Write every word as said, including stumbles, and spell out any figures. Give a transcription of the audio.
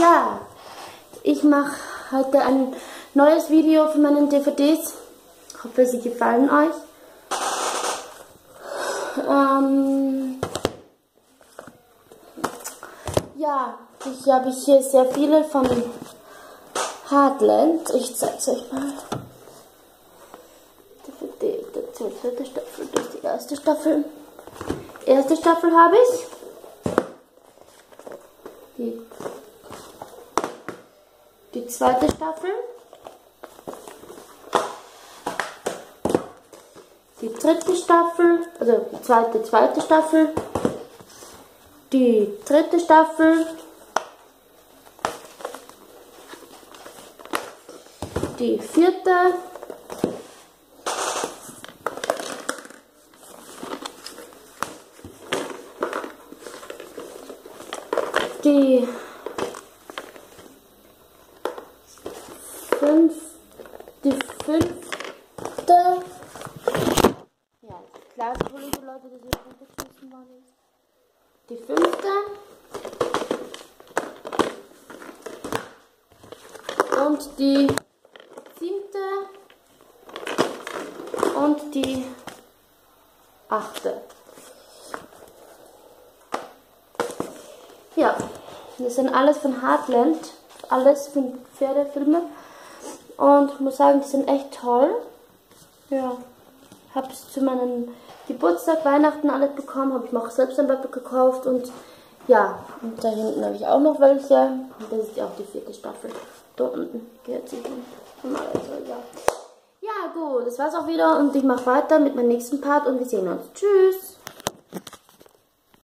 Ja, ich mache heute ein neues Video für meine D V Ds. Ich hoffe, sie gefallen euch. Ähm, ja, ich habe hier sehr viele von Heartland. Ich zeige es euch mal. D V D, die zweite Staffel, das ist die erste Staffel. Erste Staffel habe ich. Die, die zweite Staffel. Die dritte Staffel, also die zweite, zweite Staffel. Die dritte Staffel. Die vierte. Die fünf, die fünfte, ja, klar, Entschuldigung Leute, dass ihr runtergeschissen worden ist. Die fünfte und die siebte und die achte. Ja, das sind alles von Heartland, alles von Pferdefilme und ich muss sagen, die sind echt toll. Ja, habe es zu meinem Geburtstag, Weihnachten alles bekommen, habe ich mir auch selbst ein paar gekauft und ja, und da hinten habe ich auch noch welche und das ist ja auch die vierte Staffel. Da unten gehört sie hin. Also, ja. Ja gut, das war's auch wieder und ich mache weiter mit meinem nächsten Part und wir sehen uns. Tschüss!